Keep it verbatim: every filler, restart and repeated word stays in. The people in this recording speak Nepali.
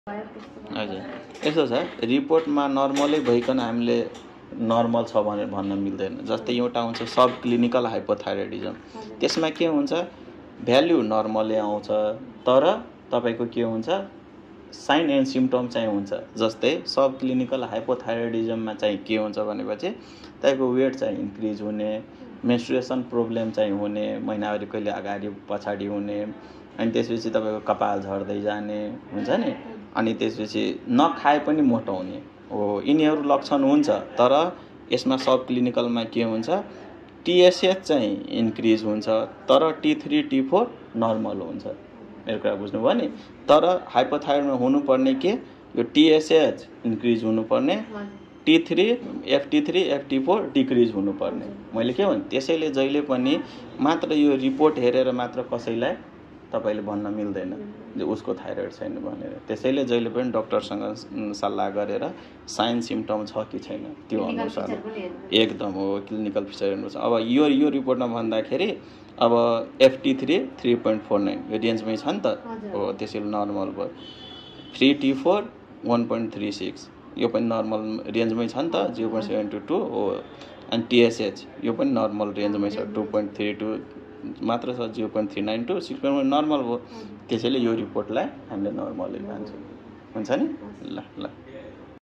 हजुर यस्तो छ, रिपोर्टमा नर्मलै भइकन हामीले नर्मल छ भनेर भन्न मिल्दैन। जस्तै एउटा हुन्छ सब क्लिनिकल हाइपोथाइरोइडिजम, त्यसमा के हुन्छ भ्याल्यु नर्मलै आउँछ, तर तपाईँको के हुन्छ साइन एन्ड सिम्पटम चाहिँ हुन्छ। जस्तै सब क्लिनिकल हाइपोथाइरोइडिजममा चाहिँ के हुन्छ भनेपछि तपाईँको वेट चाहिँ इन्क्रिज हुने, मेन्स्ट्रुएसन प्रब्लम चाहिँ हुने, महिनावारी कहिले अगाडि पछाडि हुने, अनि त्यसपछि तपाईँको कपाल झर्दै जाने हुन्छ नि, अनि त्यसपछि नखाए पनि मोटाउने हो, यिनीहरू लक्षण हुन्छ। तर यसमा सब क्लिनिकलमा के हुन्छ टिएसएच चाहिँ इन्क्रिज हुन्छ, तर T three T four normal हुन्छ। मेरो कुरा बुझ्नुभयो नि। तर हाइपोथाइरोइडमा हुनुपर्ने के यो टिएसएच इन्क्रिज हुनुपर्ने, T three F T three F T four decrease हुनुपर्ने। मैले के भने त्यसैले जहिले पनि मात्र यो रिपोर्ट हेरेर मात्र कसैलाई तपाईले भन्न मिल्दैन जे उसको थाइरोइड छैन भनेर। त्यसैले जहिले पनि डाक्टरसँग सल्लाह गरेर साइन सिम्पटम छ कि छैन त्यो अनुसार एकदम हो क्लिनिकल फिचर हेर्नुपर्छ। अब यो यो रिपोर्टमा भन्दाखेरि अब F T three three point four nine यो रेन्जमै छ नि त हो, त्यसैले नर्मल भयो। Three T four one point three six यो पनि नर्मल रेन्जमै छ नि त, zero point seven two two हो। अनि टिएसएच यो पनि नर्मल रेन्जमै छ, टू पोइन्ट थ्री टू मात्र छ, zero point three nine two six point normal भयो। त्यसैले यो रिपोर्टलाई हामीले नर्मलै मान्छौँ, हुन्छ नि। ल ल